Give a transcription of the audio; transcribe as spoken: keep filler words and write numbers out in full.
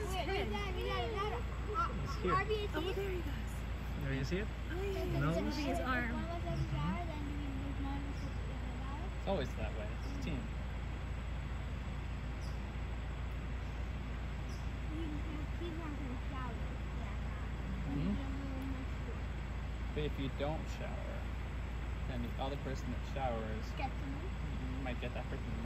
his Wait, head. It's here. Oh, there he goes. There you see it? Oh, yeah, yeah, Nose. it's moving his arm. It's always that way. It's a team. Mm-hmm. But if you don't shower, then the other person that showers, you might get that person